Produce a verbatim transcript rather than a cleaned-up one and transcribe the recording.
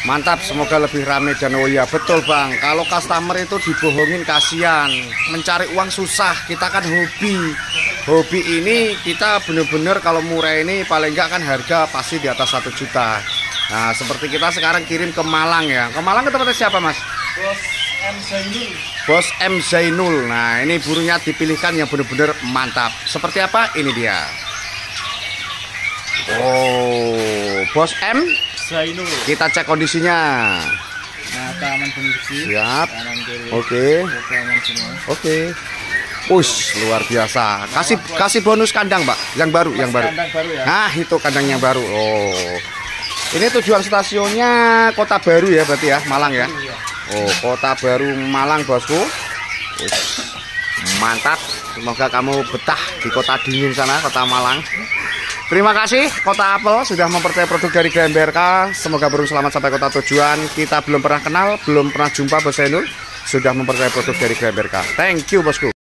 Mantap, semoga lebih ramai dan oh ya betul bang, kalau customer itu dibohongin kasihan, mencari uang susah, kita kan hobi. Hobi ini kita bener-bener kalau murah ini paling enggak kan harga pasti di atas satu juta. Nah seperti kita sekarang kirim ke Malang ya. Ke Malang ke tempatnya siapa mas? Bos M Zainul. Bos M Zainul. Nah ini burungnya dipilihkan yang bener-bener mantap. Seperti apa? Ini dia. Oh, Bos M Zainul. Kita cek kondisinya. Nah, aman kondisi. Siap. Oke. Oke. Oke. Ush, luar biasa. Kasih kasih bonus kandang, Pak. Yang baru, yang baru. Kandang baru ya. Nah, itu kandang yang baru. Oh. Ini tujuan stasiunnya Kota Baru ya, berarti ya, Malang ya. Oh, Kota Baru Malang, Bosku. Ush. Mantap. Semoga kamu betah di kota dingin sana, Kota Malang. Terima kasih Kota Apel sudah mempercayai produk dari G M B R K. Semoga burung selamat sampai kota tujuan. Kita belum pernah kenal, belum pernah jumpa Bos Zainul, sudah mempercayai produk dari G M B R K. Thank you bosku.